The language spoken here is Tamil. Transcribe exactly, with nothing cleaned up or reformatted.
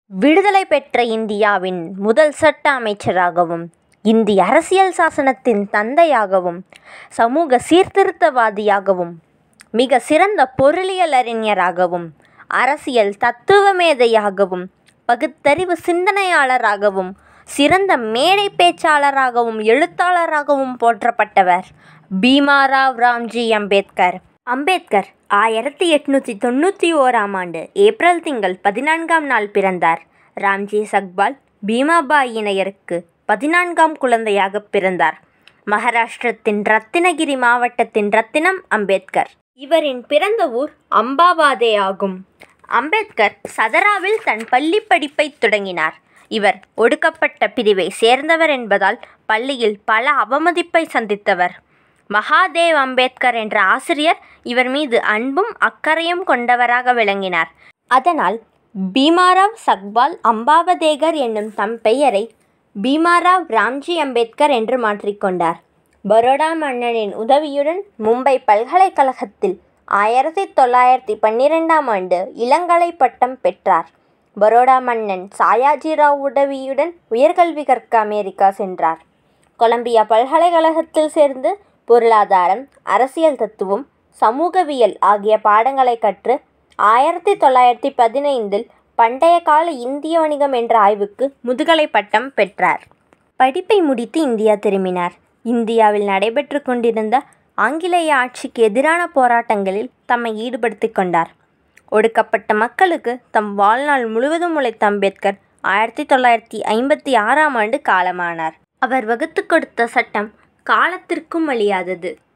விடுதலை பெற்ற இந்தியாவின் முதல் சட்ட அமைச்சராகவும், இந்திய அரசியல் சாசனத்தின் தந்தையாகவும், சமூக சீர்திருத்தவாதியாகவும், மிக சிறந்த பொருளியல் அறிஞராகவும், அரசியல் தத்துவ மேதையாகவும், பகுத்தறிவு சிந்தனையாளராகவும், சிறந்த மேடை பேச்சாளராகவும், எழுத்தாளராகவும் போற்றப்பட்டவர் பீமாராவ் ராம்ஜி அம்பேத்கர். அம்பேத்கர் ஆயிரத்தி எட்நூற்றி தொண்ணூற்றி ஓராம் ஆண்டு ஏப்ரல் திங்கள் பதினான்காம் நாள் பிறந்தார். ராம்ஜி சக்பால் பீமாபாய் இணையருக்கு பதினான்காம் குழந்தையாக பிறந்தார். மகாராஷ்டிரத்தின் ரத்தினகிரி மாவட்டத்தின் ரத்தினம் அம்பேத்கர். இவரின் பிறந்த ஊர் அம்பாவாதே ஆகும். அம்பேத்கர் சதராவில் தன் பள்ளி படிப்பை தொடங்கினார். இவர் ஒடுக்கப்பட்ட பிரிவை சேர்ந்தவர் என்பதால் பள்ளியில் பல அவமதிப்பை சந்தித்தவர். மகாதேவ் அம்பேத்கர் என்ற ஆசிரியர் இவர் மீது அன்பும் அக்கறையும் கொண்டவராக விளங்கினார். அதனால் பீமாராவ் சக்பால் அம்பாவதேகர் என்னும் தம் பெயரை பீமாராவ் ராம்ஜி அம்பேத்கர் என்று மாற்றிக்கொண்டார். பரோடா மன்னனின் உதவியுடன் மும்பை பல்கலைக்கழகத்தில் ஆயிரத்தி தொள்ளாயிரத்தி பன்னிரெண்டாம் ஆண்டு இளங்கலை பட்டம் பெற்றார். பரோடா மன்னன் சாயாஜிராவ் உதவியுடன் உயர்கல்வி கற்க அமெரிக்கா சென்றார். கொலம்பியா பல்கலைக்கழகத்தில் சேர்ந்து பொருளாதாரம், அரசியல் தத்துவம், சமூகவியல் ஆகிய பாடங்களை கற்று ஆயிரத்தி தொள்ளாயிரத்தி பதினைந்தில் பண்டைய கால இந்திய வணிகம் என்ற ஆய்வுக்கு முதுகலை பட்டம் பெற்றார். படிப்பை முடித்து இந்தியா திரும்பினார். இந்தியாவில் நடைபெற்று கொண்டிருந்த ஆங்கிலேய ஆட்சிக்கு எதிரான போராட்டங்களில் தம்மை ஈடுபடுத்திக் கொண்டார். ஒடுக்கப்பட்ட மக்களுக்கு தம் வாழ்நாள் முழுவதும் உழைத்த அம்பேத்கர் ஆயிரத்தி தொள்ளாயிரத்தி ஐம்பத்தி ஆறாம் ஆண்டு காலமானார். அவர் வகுத்து கொடுத்த சட்டம் காலத்திற்கும் அழியாதது.